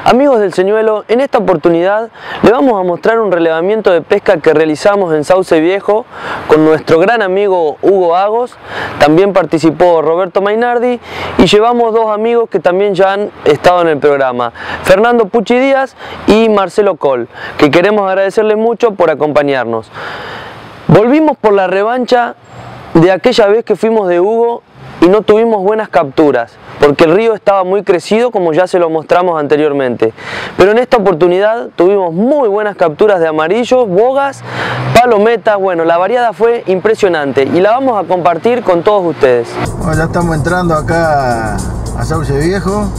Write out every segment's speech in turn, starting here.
Amigos del Señuelo, en esta oportunidad les vamos a mostrar un relevamiento de pesca que realizamos en Sauce Viejo con nuestro gran amigo Hugo Agos. También participó Roberto Mainardi y llevamos dos amigos que también ya han estado en el programa, Fernando Puchi Díaz y Marcelo Col, que queremos agradecerles mucho por acompañarnos. Volvimos por la revancha de aquella vez que fuimos de Hugo y no tuvimos buenas capturas, porque el río estaba muy crecido, como ya se lo mostramos anteriormente. Pero en esta oportunidad tuvimos muy buenas capturas de amarillos, bogas, palometas. Bueno, la variada fue impresionante y la vamos a compartir con todos ustedes. Bueno, ya estamos entrando acá a Sauce Viejo.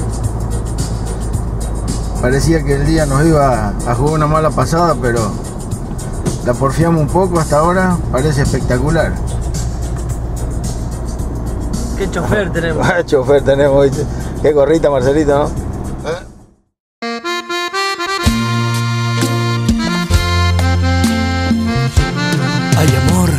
Parecía que el día nos iba a jugar una mala pasada, pero la porfiamos un poco hasta ahora. Parece espectacular. ¿Qué chofer tenemos? ¿Qué chofer tenemos? ¿Viste? Qué gorrita, Marcelito, ¿no? Ay, amor.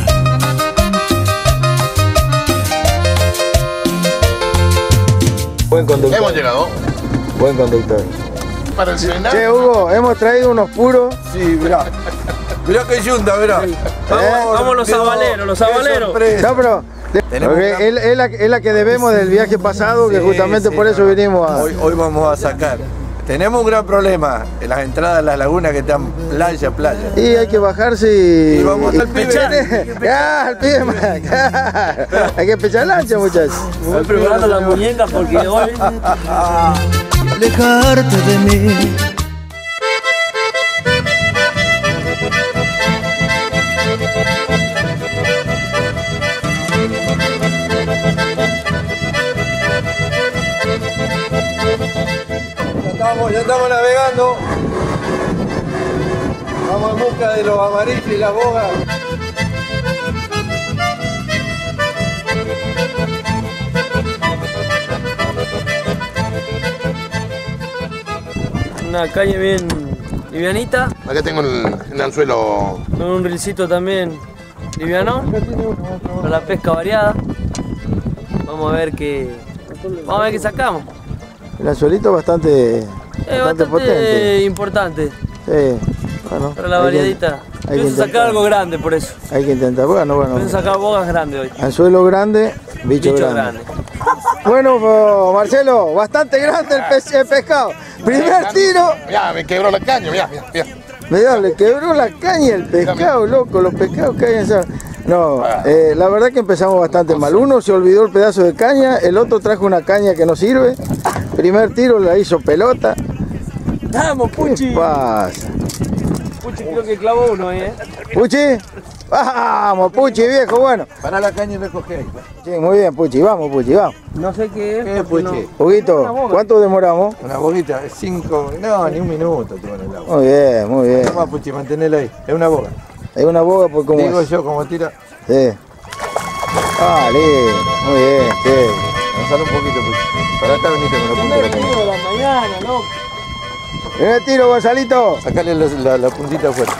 Buen conductor. Hemos llegado. Buen conductor. Para el cenar. Che, Hugo, hemos traído unos puros. Sí, mirá. Mirá que yunta, mirá. Vamos los sabaleros, los sabaleros. No, pero porque es la que debemos del viaje pasado, que Sí, justamente sí, por eso vinimos a... Hoy vamos a sacar. Tenemos un gran problema en las entradas a las lagunas que están playa. Y hay que bajarse Y vamos al pibe. Ya, al pibe, hay que pechar lancha, muchachos. Voy preparando la muñeca porque hoy... Alejarte de mí. Ya estamos navegando. Vamos en busca de los amarillos y las bogas. Una calle bien livianita, Acá tengo el anzuelo. con un rilcito también liviano, con la pesca variada. Vamos a ver qué sacamos. El anzuelito bastante potente. Importante Sí, bueno. para la hay que- variadita. hay que Pienso sacar intentar. algo grande por eso. Hay que intentar, bueno. Pienso sacar bogas grandes hoy. Anzuelo grande, bicho grande. Bueno, Marcelo, bastante grande el pescado. Primer tiro, Mirá, me quebró la caña, mirá. mirá, le quebró la caña el pescado, loco, los pescados que hay en esa... No, la verdad que empezamos bastante mal. Uno se olvidó el pedazo de caña, el otro trajo una caña que no sirve. Primer tiro la hizo pelota. Vamos, Puchi. ¿Qué pasa? Puchi creo que clavó uno, ¿Puchi? Vamos, Puchi, viejo, bueno. Para la caña y recoger. Sí, muy bien, Puchi, vamos, Puchi, vamos. No sé qué es. ¿Qué es, Puchi? Huguito, ¿cuánto demoramos? Una boguita, 5, no, ni un minuto tuvo en el agua. Muy bien, muy bien. Toma, Puchi, mantenela ahí. Es una boga. Es una boga por como Digo es. yo, como tira. Sí. Ah, lindo, muy bien, sí. Avanzalo un poquito, Puchi. Para acá venite con la punta de la caña. de la mañana, ¿no? Primer tiro, Gonzalito. Sacale la puntita afuera.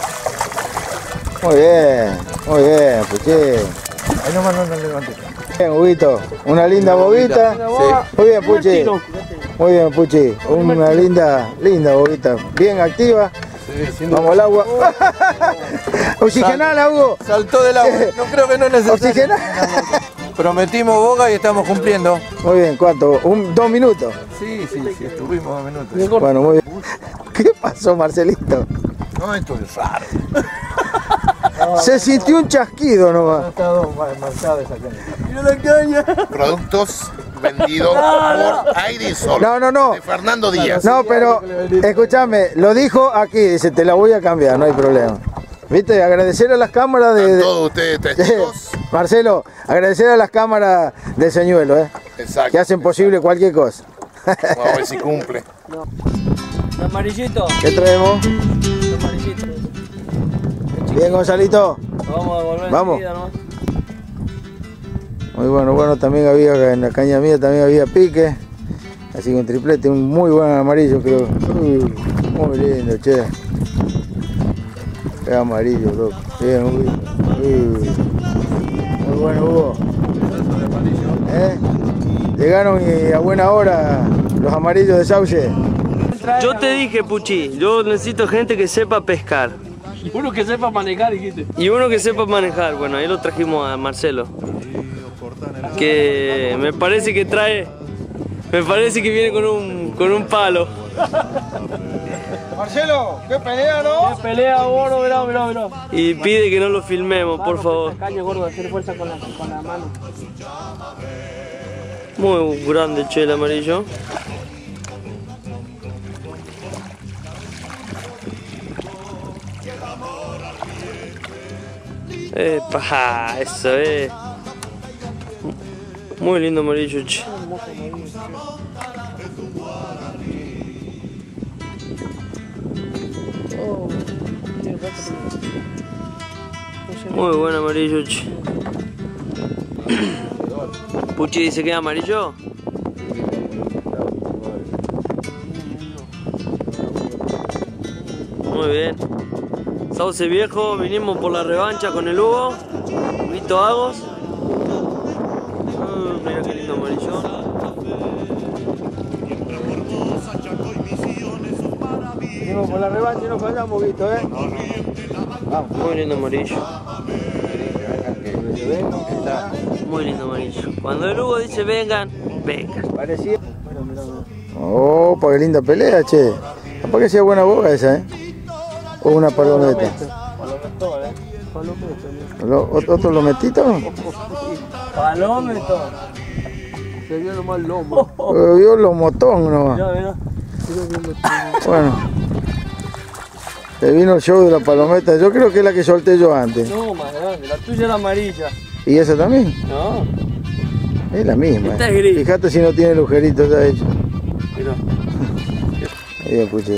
Muy bien, Puchi. Ahí nomás no levantes. Bien, Huguito, una linda boguita. Sí. Muy bien, Puchi. Muy bien, Puchi. Una linda boguita. Bien activa. Sí, sin Vamos al agua. Oxigenala, Hugo. Saltó del agua. No creo que no es necesario. Oxigenala. Prometimos boga y estamos cumpliendo. Muy bien, ¿cuánto? 2 minutos. Sí, estuvimos 2 minutos. Bueno, muy bien. ¿Qué pasó, Marcelito? No, esto es raro. Se sintió un chasquido nomás. Está marcada esa caña. Mira la caña. Productos vendidos por Aire y Sol. No. De Fernando Díaz. No, pero escúchame, lo dijo aquí, dice, te la voy a cambiar, no hay problema. ¿Viste? Agradecer a las cámaras de... Todos ustedes testigos. Marcelo, agradecer a las cámaras de Señuelo, Exacto. que hacen posible cualquier cosa. Vamos a ver si cumple. El amarillito. ¿Qué traemos? El amarillito. Bien, Gonzalito. Lo vamos a devolver Vamos. enseguida, ¿no? Muy bueno, también había, en la caña mía también había pique. Así que un triplete, un muy buen amarillo creo. Muy lindo, che. Qué amarillo, loco. Bien, muy bueno, Hugo. Llegaron y a buena hora los amarillos de Sauce. Yo te dije, Puchi, yo necesito gente que sepa pescar. Y uno que sepa manejar, dijiste. Y uno que sepa manejar. Bueno, ahí lo trajimos a Marcelo. Que me parece que trae... Me parece que viene con un palo. Marcelo, qué pelea, ¿no? ¿Qué pelea, gordo? Mirá. Y pide que no lo filmemos, por favor. Caña, gordo, hacer fuerza con la mano. Muy grande, che, el amarillo. Epa, eso es. Muy lindo amarillo, che. Muy buen amarillo, che. Puchi dice que es amarillo. Muy bien. Sauce Viejo, vinimos por la revancha con el Hugo. Huguito Agos. Mira qué lindo amarillo. Vinimos por la revancha y no fallamos, Huguito, ¿eh? Muy lindo amarillo. Muy lindo amarillo. Cuando el Hugo dice vengan, vengan. Parecía. Oh, qué linda pelea, che. ¿Para que sea buena boga esa, eh? O una palometa. ¿Otro lometito? Palómetro. Se vio nomás el lomo. Vio los motón nomás. Mira. Bueno. Se vino el show de la palometa. Yo creo que es la que solté yo antes. No, más grande. La tuya era amarilla. ¿Y esa también? No. Es la misma. Esta es gris. Fíjate si no tiene el agujerito ya hecho. Mira. Ahí escuché.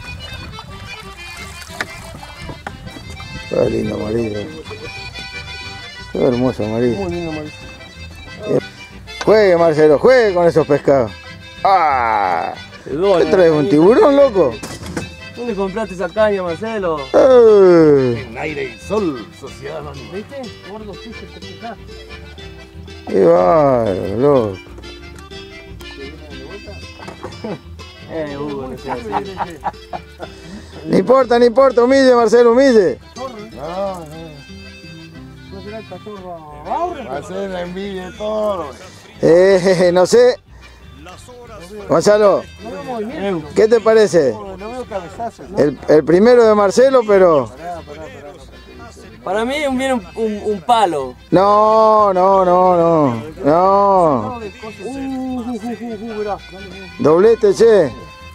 Qué lindo amarillo. Qué hermoso amarillo. Muy lindo amarillo. Juegue, Marcelo, juegue con esos pescados. ¡Ah! ¿Qué traes? ¿Un tiburón, loco? ¿Dónde compraste esa caña, Marcelo? En aire y sol, sociedad anónima. ¿Viste? Gordo, sí, se te fija. ¡Qué bárbaro, loco! Hugo, no sé así. No importa, humille, Marcelo, humille. ¿No será el cachorro? Va a ser la envidia de todo. No sé. Gonzalo, No veo movimiento. ¿qué te parece? No veo cabezazos, ¿no? El primero de Marcelo, pero... Para mí viene un palo. No. Mirá. Doblete, che.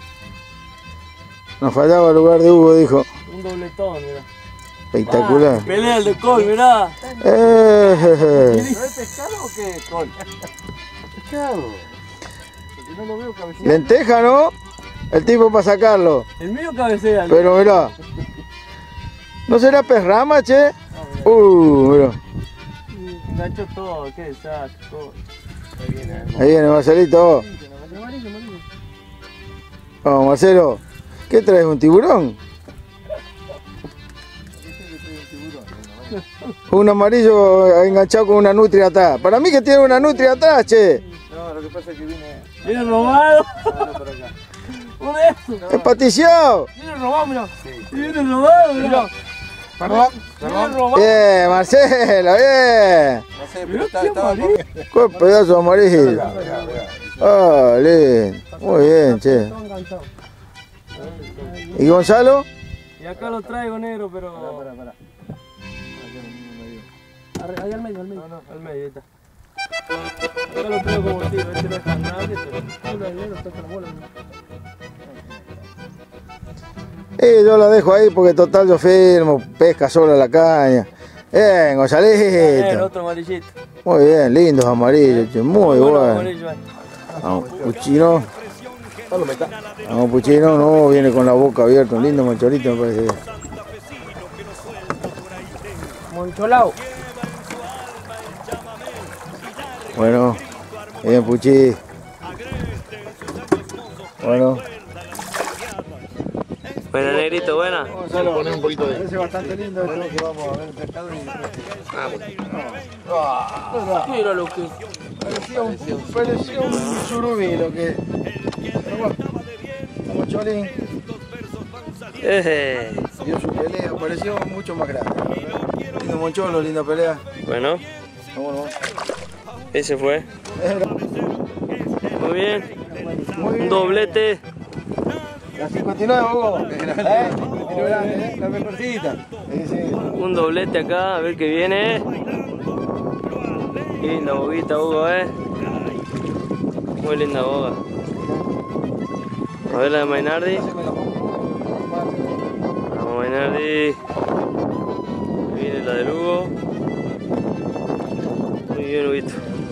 Nos fallaba el lugar de Hugo, dijo. Un dobletón, mirá. Espectacular. Pelea el de Col, mirá. ¿Es pescado o qué, Col? Pescado. Porque no lo veo cabecear. Lenteja, ¿no? El tipo para sacarlo. El mío cabecea. Pero mirá. ¿No será pez rama, che? Mirá. Enganchó todo, qué desastre, todo. Ahí viene Marcelito. Amarillo. Vamos, Marcelo. ¿Qué traes? ¿Un tiburón? Un amarillo enganchado con una nutria atrás. Para mí que tiene una nutria atrás, che. No, lo que pasa es que viene robado. Por eso. ¡Espaticiado! Viene robado, mirá. Viene robado, mirá. Perdón. Viene robado. Bien, Marcelo, bien. No sé, pero estaba ¡Qué pedazo de amarillo! Ah, lindo. Muy bien, che. ¿Y Gonzalo? Y acá lo traigo negro, pero... Pará. Ahí al medio. Al medio, ahí está. Acá lo traigo como tiro, este no es tan grande, pero... Uno al negro está con la bola. Yo la dejo ahí porque total yo firmo, pesca sola la caña. Bien, Gonzalito. Otro amarillito. Muy bien, lindos amarillos, che, muy bueno. Amarillo ahí. Vamos, Puchino. Vamos, Puchino, no, viene con la boca abierta, un lindo mancholito me parece. Moncholao. Bueno, bien, Puchi. Bueno. Buena, negrito, buena. Gonzalo, poner un poquito de... Parece bastante lindo esto que vamos a ver el pescado y... Mira lo que... Parecía un surubí lo que... Pero bueno, vamos Solín dio su pelea, pareció mucho más grande. Lindo moncholo, linda pelea. Bueno, Vámonos. ese fue. Muy bien. Muy bien. Un doblete. La 59, Hugo. La mejorcita. Sí, sí. Un doblete acá, a ver qué viene. Qué linda boguita, Hugo, Muy linda boga. A ver la de Mainardi. Vamos, Mainardi. Ahí viene la del Hugo. Muy bien, Huguito.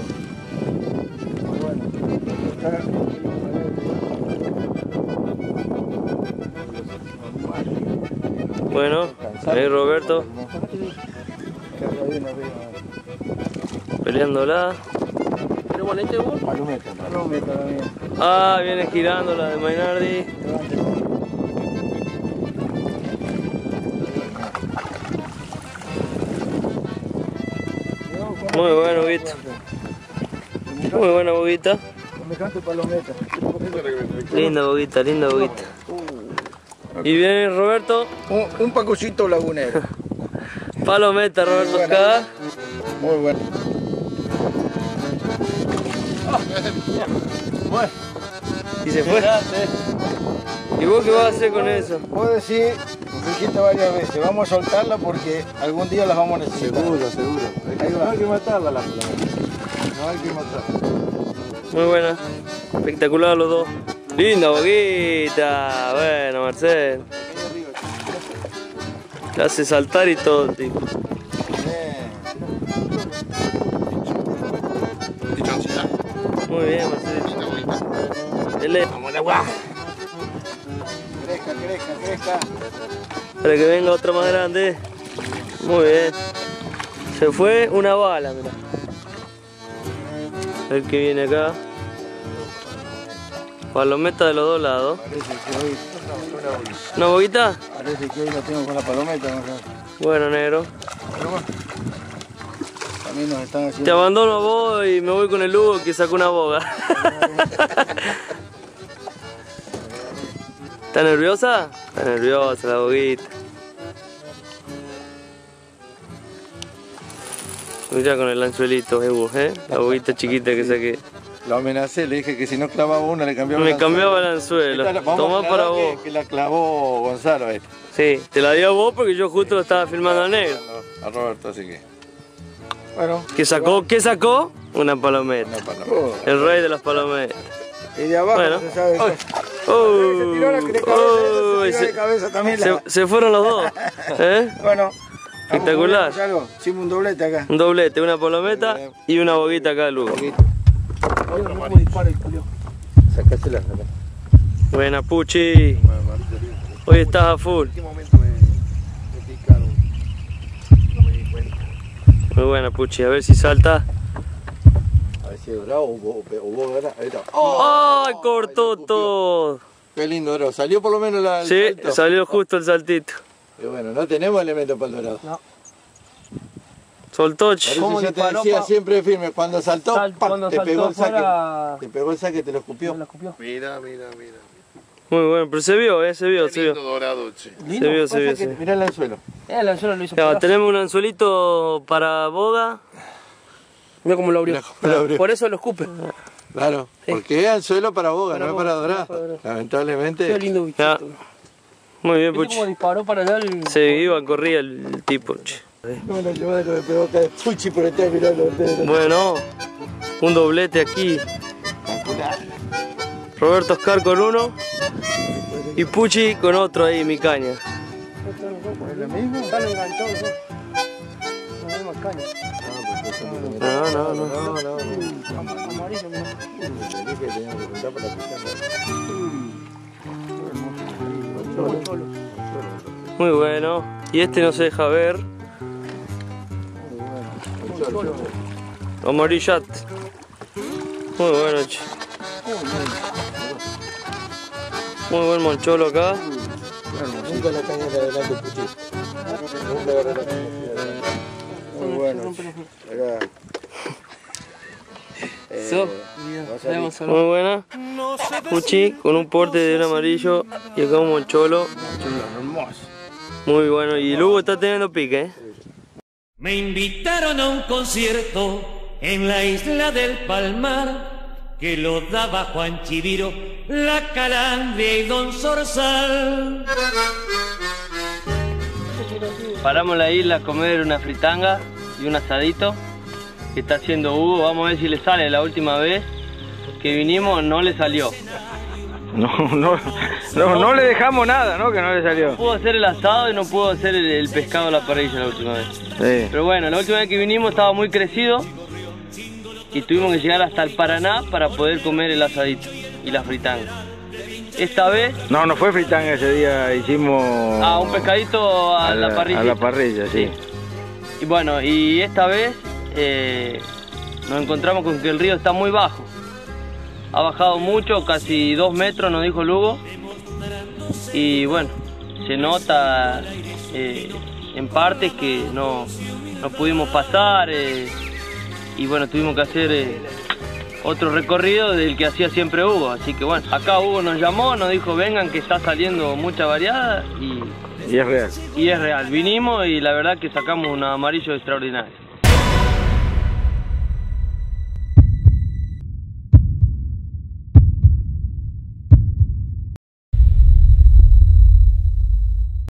Bueno, ahí Roberto. Peleándola. ¿Pero bonete vos? Palometa también. Ah, viene girando la de Mainardi. Muy bueno, Huguito. Muy buena boguita. Semejante palometa. Linda boguita, linda boguita. Y viene Roberto. Un pacucito lagunero. Palometa, Roberto acá. Muy bueno. Y se fue. ¿Y vos qué vas a hacer con eso? Puedo decir, dijiste varias veces, vamos a soltarla porque algún día las vamos a necesitar. Seguro. No hay que matarla la palometa. No hay que matarla. Muy buena. Espectacular los dos. Linda boguita. Bueno, Marcel. La hace saltar y todo, tío. Muy bien, Marcel. Vamos al agua. Crezca. Para que venga otra más grande. Muy bien. Se fue una bala, mira. A ver qué viene acá. Palometa de los dos lados. Parece que hoy, ¿Una boguita? parece que hoy la tengo con la palometa. ¿No? Bueno, negro. Pero bueno, también nos están Te haciendo... abandono a vos y me voy con el Hugo que sacó una boga. ¿Está nerviosa? Está nerviosa la boguita. Mira con el anzuelito, Hugo, la boguita chiquita que saqué. Lo amenacé, le dije que si no clavaba una le cambiaba Me el anzuelo. cambiaba el anzuelo. Esta vamos a Tomá aclarar para vos. que la clavó Gonzalo esta. Sí, te la di a vos porque yo justo lo estaba filmando al negro. A Roberto, así que. Bueno, ¿Qué sacó? ¿Qué sacó? Una palometa. Una palometa. El rey de las palometas. y de abajo Bueno. se sabe. ¡Uy! Se tiró de cabeza, se tiró de cabeza también. Se fueron los dos. Bueno, Espectacular. vamos a algo. Hicimos un doblete acá. Un doblete, una palometa y una boguita acá, Lugo. ¿Cómo dispara el culio? Sacásela. Buena, Puchi. Hoy estás a full. ¿En qué momento me picaron? No me di cuenta. Muy buena, Puchi. A ver si salta. A ver si es bravo o vos ganás. Ahí está. ¡Ay, cortó todo! Qué lindo, Dorado. Salió por lo menos el Sí, salto. salió justo el saltito. Pero bueno, no tenemos elementos para el Dorado. No. Soltó, Por ch. eso ¿Cómo yo te disparó, decía pa? siempre firme. Cuando saltó, ¡pam! Cuando te saltó pegó el saque. fuera... Te pegó el saque, te lo escupió. Me la escupió. Mira. Muy bueno, pero se vio, se vio, Qué se vio. lindo dorado, che. Lindo. Se vio, se vio. Mirá el anzuelo. El anzuelo lo hizo Ya, pedazo. tenemos un anzuelito para boga. Mira cómo lo abrió. Mirá cómo lo abrió. Por eso lo escupe. Claro, porque es anzuelo para boga, Para no es boga, para no es dorado. para dorado. Lamentablemente. Qué lindo bichito. Ya. Muy bien, ¿Viste Puchi. cómo disparó para allá el... Se iba, corría el tipo, ch. No me lo llevó de lo que pegó acá de Puchi por estar mirando ustedes. Bueno, un doblete aquí. Roberto Oscar con uno y Puchi con otro ahí, mi caña. Están enganchados los dos. No hay más caña. No. Amarillo, mira. Muy bueno. Y este no se deja ver. Amarillat. Muy bueno, che. Muy buen moncholo acá. Nunca la caña de adelante, Puchi. Nunca agarré la caña de adelante. Muy bueno. Acá. pasó? Muy buena. Puchi con un porte de un amarillo y acá un moncholo. Muy bueno. Y Lugo está teniendo pique, ¿eh? Me invitaron a un concierto en la isla del Palmar que lo daba Juan Chiviro, La Calandria y Don Zorzal. Paramos en la isla a comer una fritanga y un asadito que está haciendo Hugo. Vamos a ver si le sale. La última vez que vinimos no le salió. No le dejamos nada, ¿no? Que no le salió. No pudo hacer el asado y no pudo hacer el pescado a la parrilla la última vez. Sí. Pero bueno, la última vez que vinimos estaba muy crecido y tuvimos que llegar hasta el Paraná para poder comer el asadito y la fritanga. Esta vez... No fue fritanga ese día, hicimos... Ah, un pescadito a la parrilla. A la parrilla, sí. Y bueno, y esta vez nos encontramos con que el río está muy bajo. Ha bajado mucho, casi 2 metros, nos dijo Lugo. Y bueno, se nota en partes que no pudimos pasar. Y bueno, tuvimos que hacer otro recorrido del que hacía siempre Hugo. Así que bueno, acá Hugo nos llamó, nos dijo vengan que está saliendo mucha variada. Y es real. Y es real. Vinimos y la verdad que sacamos un amarillo extraordinario.